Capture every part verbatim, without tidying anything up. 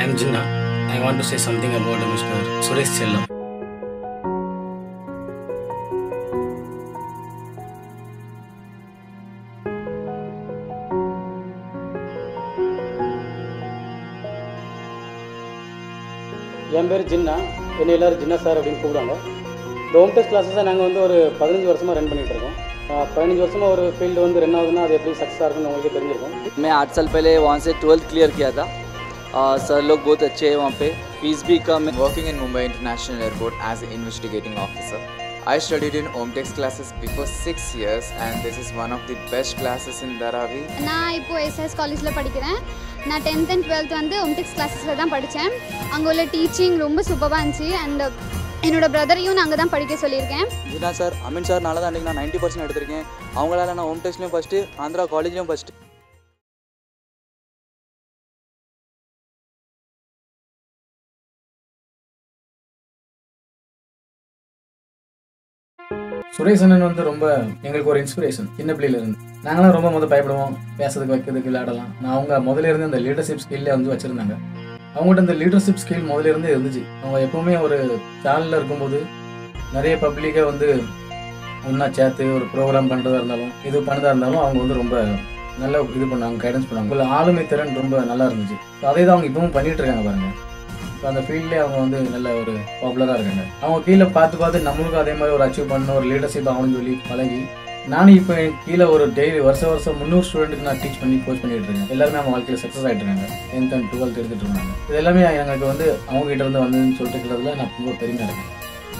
am Jinnah. I want to say something about Mister Suresh Chellam. என் பேர் ஜின்னா, என்னை எல்லோரும் Jinnah sir அப்படின்னு கூப்பிடுவாங்க. இந்த ஹோம் டெஸ்ட் கிளாஸஸை நாங்கள் வந்து ஒரு பதினஞ்சு வருஷமாக ரன் பண்ணிகிட்டு இருக்கோம். பதினஞ்சு வருஷமாக ஒரு ஃபீல்டு வந்து ரன் ஆகுதுன்னா அது எப்படி சக்ஸஸாக இருக்குன்னு உங்களுக்கு தெரிஞ்சிருக்கும். मैं आठ साल पहले वहाँ से ट्वेल्थ क्लियर किया था. सर लोग बहुत अच्छे हैं वहाँ पे, फीस भी कम है. Working in Mumbai International Airport as an investigating officer. I studied in home text classes before six years and this is one of the best classes in Dharavi. நான் இப்போ எஸ்எஸ் காலேஜில் படிக்கிறேன். நான் டென்த் அண்ட் டுவெல்த் வந்து ஹோம் டெக்ஸ் கிளாஸஸில் தான் படித்தேன். அங்கே உள்ள டீச்சிங் ரொம்ப சூப்பராக இருந்துச்சு. அண்ட் என்னோட பிரதரையும் நான் அங்கே தான் படிக்க சொல்லியிருக்கேன். ஜின்னா சார், அமீன் சார் நாளை தான் அன்றைக்கி நான் நைன்ட்டி பர்சன்ட் எடுத்திருக்கேன். அவங்களால நான் ஹோம் டெஸ்ட்லேயும் ஃபஸ்ட்டு, ஆந்திரா காலேஜ்லேயும் ஃபஸ்ட்டு. சுரேஷ் அண்ணன் வந்து ரொம்ப எங்களுக்கு ஒரு இன்ஸ்பிரேஷன். சின்ன பிள்ளையில இருந்து நாங்களாம் ரொம்ப முதல் பயப்படுவோம், பேசுறதுக்கு வைக்கிறதுக்கு விளையாடலாம். நான் அவங்க முதல்ல இருந்து அந்த லீடர்ஷிப் ஸ்கில்ல வந்து வச்சிருந்தாங்க. அவங்ககிட்ட அந்த லீடர்ஷிப் ஸ்கில் முதல்ல இருந்தே இருந்துச்சு. அவங்க எப்பவுமே ஒரு சேனலில் இருக்கும்போது நிறைய பப்ளிக்கை வந்து ஒன்றா சேர்த்து ஒரு ப்ரோக்ராம் பண்ணுறதா இருந்தாலும் இது பண்ணதா இருந்தாலும் அவங்க வந்து ரொம்ப நல்லா இது பண்ணாங்க, கைடன்ஸ் பண்ணாங்க. உங்களை ஆளுமை திறன் ரொம்ப நல்லா இருந்துச்சு. ஸோ அதே தான் அவங்க இப்பவும் பண்ணிட்டு இருக்காங்க பாருங்க. ஸோ அந்த ஃபீல்ட்லேயே அவங்க வந்து நல்ல ஒரு பாப்புலராக இருக்காங்க. அவங்க கீழே பார்த்து பார்த்து நம்மளுக்கும் அதே மாதிரி ஒரு அச்சீவ் பண்ண ஒரு லீடர்ஷிப் ஆகணும்னு சொல்லி பழகி நானும் இப்போ கீழே ஒரு டெய்லி வருஷம் வருஷம் முந்நூறு ஸ்டூடெண்ட்டுக்கு நான் டீச் பண்ணி கோச் பண்ணிட்டு இருக்கேன். எல்லாருமே அவங்க வாழ்க்கையில் சக்ஸஸ் ஆகிட்டு இருக்காங்க. டென்த் அண்ட் டுவெல்த் எடுத்துகிட்டு இருக்காங்க. இது எல்லாமே எனக்கு வந்து அவங்க கிட்ட இருந்து வந்ததுன்னு சொல்லிட்டுக்கிறதுல நான் ரொம்ப பெருமையாக இருக்கேன்.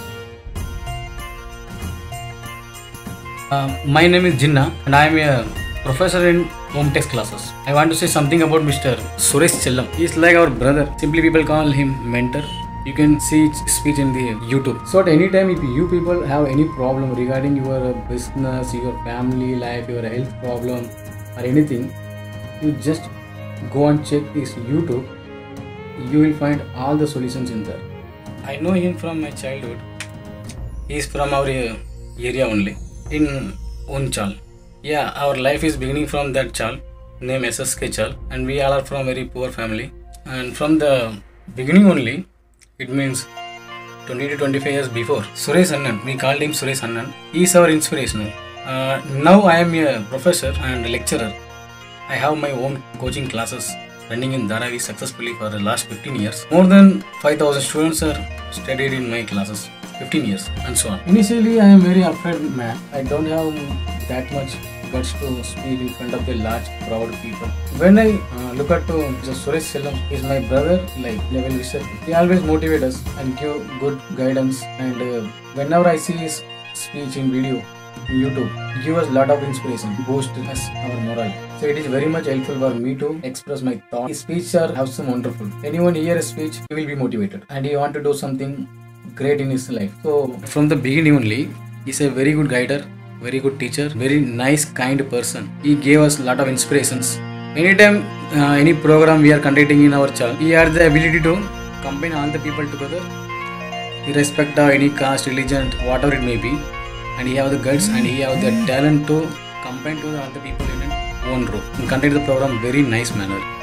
Uh, my name is Jinnah and I am a professor in home text classes. I want to say something about Mister Suresh Chellam. He is like our brother. Simply people call him mentor. You can see his speech in the YouTube. So at any time if you people have any problem regarding your business, your family life, your health problem or anything, you just go and check his YouTube. You will find all the solutions in there. I know him from my childhood. He is from our area only, in Onchal. Yeah, our life is beginning from that chal, named S S K Chal, and we all are from very poor family. And from the beginning only, it means twenty to twenty-five years before, Suresh Annan, we called him Suresh Annan. He is our inspirational. Uh, now I am a professor and lecturer. I have my own coaching classes running in Dharavi successfully for the last fifteen years. More than five thousand students are studied in my classes, fifteen years and so on. Initially I am very afraid man. I don't have that much guts to speak in front of the large crowd people. When I uh, look at to Mister Suresh Chellam, he is my brother, like level wisher. He always motivate us and give good guidance. And uh, whenever I see his speech in video in YouTube, he gives us lot of inspiration, boost us our morale. So it is very much helpful for me to express my thoughts. His speech are awesome, wonderful. Anyone hear his speech, he will be motivated and he want to do something great in his life. So from the beginning only, he is a very good guider, very good teacher, very nice, kind person. He gave us a lot of inspirations. Anytime uh, any program we are conducting in our church, he had the ability to combine all the people together, irrespective of any caste, religion, whatever it may be, and he have the guts and he have the talent to combine to all the people in one row and conduct the program very nice manner.